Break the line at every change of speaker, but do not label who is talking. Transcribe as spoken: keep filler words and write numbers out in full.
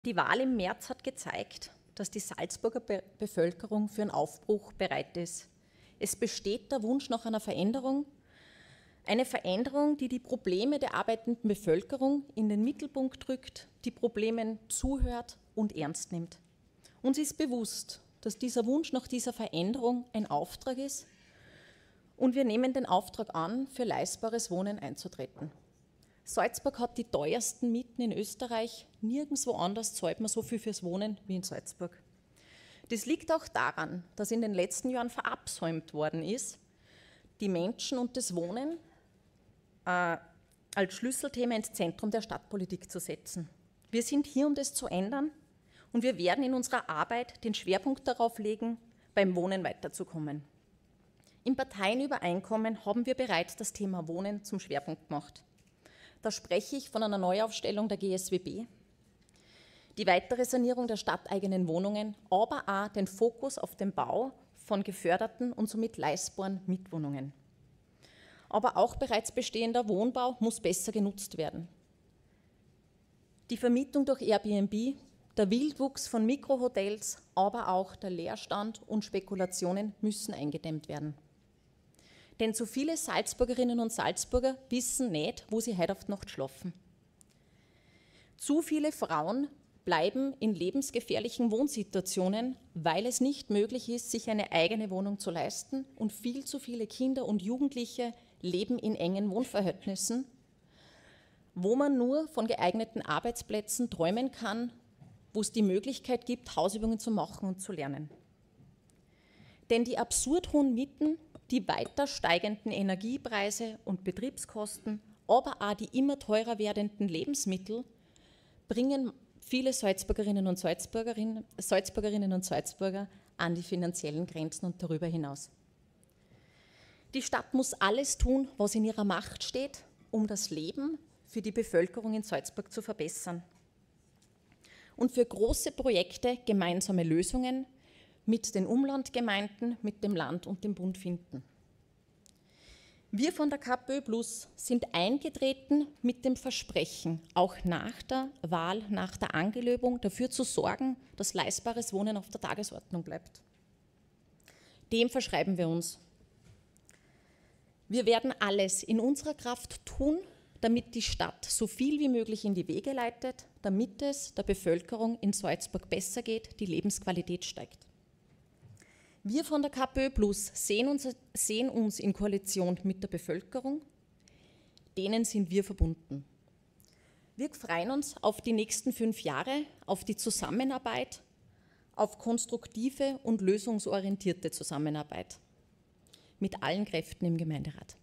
Die Wahl im März hat gezeigt, dass die Salzburger Be- Bevölkerung für einen Aufbruch bereit ist. Es besteht der Wunsch nach einer Veränderung, eine Veränderung, die die Probleme der arbeitenden Bevölkerung in den Mittelpunkt rückt, die Problemen zuhört und ernst nimmt. Uns ist bewusst, dass dieser Wunsch nach dieser Veränderung ein Auftrag ist und wir nehmen den Auftrag an, für leistbares Wohnen einzutreten. Salzburg hat die teuersten Mieten in Österreich. Nirgendwo anders zahlt man so viel fürs Wohnen wie in Salzburg. Das liegt auch daran, dass in den letzten Jahren verabsäumt worden ist, die Menschen und das Wohnen äh, als Schlüsselthema ins Zentrum der Stadtpolitik zu setzen. Wir sind hier, um das zu ändern, und wir werden in unserer Arbeit den Schwerpunkt darauf legen, beim Wohnen weiterzukommen. Im Parteienübereinkommen haben wir bereits das Thema Wohnen zum Schwerpunkt gemacht. Da spreche ich von einer Neuaufstellung der G S W B, die weitere Sanierung der stadteigenen Wohnungen, aber auch den Fokus auf den Bau von geförderten und somit leistbaren Mietwohnungen. Aber auch bereits bestehender Wohnbau muss besser genutzt werden. Die Vermietung durch Airbnb, der Wildwuchs von Mikrohotels, aber auch der Leerstand und Spekulationen müssen eingedämmt werden. Denn zu viele Salzburgerinnen und Salzburger wissen nicht, wo sie heute auf die Nacht schlafen. Zu viele Frauen bleiben in lebensgefährlichen Wohnsituationen, weil es nicht möglich ist, sich eine eigene Wohnung zu leisten, und viel zu viele Kinder und Jugendliche leben in engen Wohnverhältnissen, wo man nur von geeigneten Arbeitsplätzen träumen kann, wo es die Möglichkeit gibt, Hausübungen zu machen und zu lernen. Denn die absurd hohen Mieten, die weiter steigenden Energiepreise und Betriebskosten, aber auch die immer teurer werdenden Lebensmittel bringen viele Salzburgerinnen und Salzburgerinnen, Salzburgerinnen und Salzburger an die finanziellen Grenzen und darüber hinaus. Die Stadt muss alles tun, was in ihrer Macht steht, um das Leben für die Bevölkerung in Salzburg zu verbessern. Und für große Projekte gemeinsame Lösungen mit den Umlandgemeinden, mit dem Land und dem Bund finden. Wir von der KPÖ Plus sind eingetreten mit dem Versprechen, auch nach der Wahl, nach der Angelobung dafür zu sorgen, dass leistbares Wohnen auf der Tagesordnung bleibt. Dem verschreiben wir uns. Wir werden alles in unserer Kraft tun, damit die Stadt so viel wie möglich in die Wege leitet, damit es der Bevölkerung in Salzburg besser geht, die Lebensqualität steigt. Wir von der KPÖ Plus sehen uns, sehen uns in Koalition mit der Bevölkerung, denen sind wir verbunden. Wir freuen uns auf die nächsten fünf Jahre, auf die Zusammenarbeit, auf konstruktive und lösungsorientierte Zusammenarbeit mit allen Kräften im Gemeinderat.